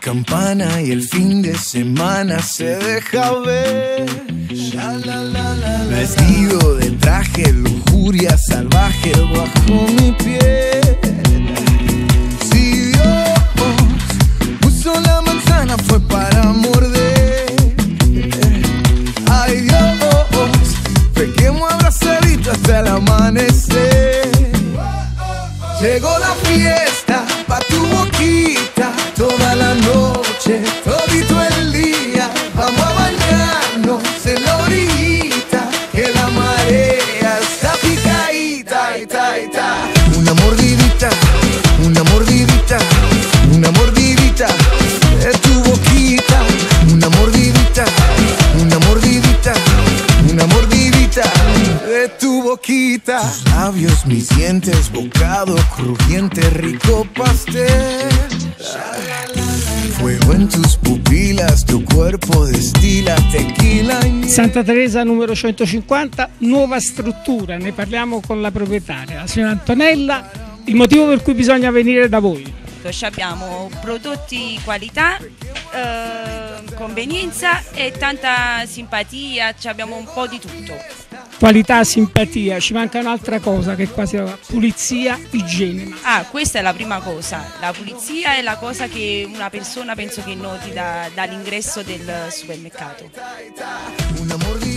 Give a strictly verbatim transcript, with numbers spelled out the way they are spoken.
campana y el fin de semana se deja ver. Vestido de traje, lujuria salvaje bajo mi piel. Si Dios puso la manzana fue para morder. Ay Dios, pequemos abrazadito hasta el amanecer. Llegó la fiesta pa' tu boquita, toda la noche, todito el día. Vamos a bañarnos en la orillita, que la marea está picadita, ita, ita. Una mordidita, una mordidita, una mordidita de tu boquita. Una mordidita, una mordidita, una mordidita de tu boquita. Tus labios, mis dientes, bocado crujiente, rico pastel. Fuego in tus pupilas, tu cuerpo destila tequila. Santa Teresa numero centocinquanta, nuova struttura, ne parliamo con la proprietaria, la signora Antonella. Il motivo per cui bisogna venire da voi? Abbiamo prodotti qualità, eh, convenienza e tanta simpatia, abbiamo un po' di tutto. Qualità, simpatia, ci manca un'altra cosa che è quasi la pulizia, igiene. Ah, questa è la prima cosa, la pulizia è la cosa che una persona penso che noti da, dall'ingresso del supermercato.